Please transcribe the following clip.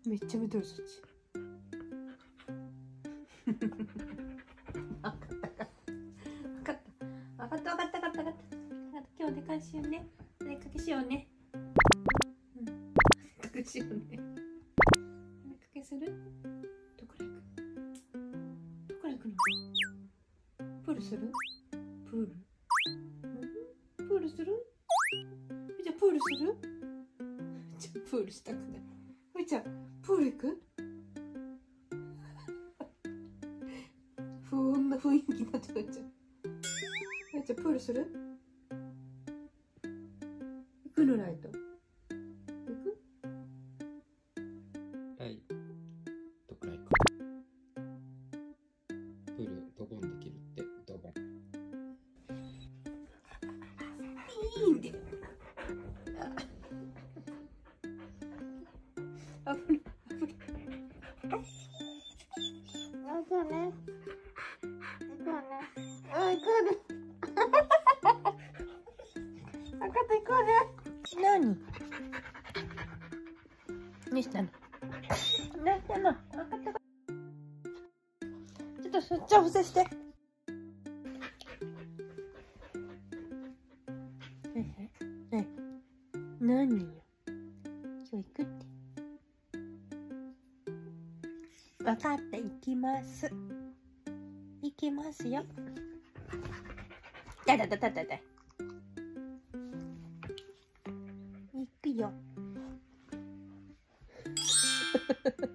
めっちゃ見とるそっち。分かった。今日お出かけしようね。お出かけしようね。お出かけしようね。お出かけする？どこら行く？どこら行くの？プールする？プール？プールする？じゃあプールする？じゃあプールしたくない。ふいちゃん、プール行く？不穏な雰囲気になっちゃう。ふいちゃん、プールする？行くのライト。行く？ はい。どこら行く？プールドボンできるって、ドボン。 いいんで。あぶね。行こうね。行こうね。分かった、行こうね。何？何したの？何したの？分かった。ちょっとそっちを伏せして。何よ。今日行くって。分かった、行きます。行きますよ。だ。行くよ。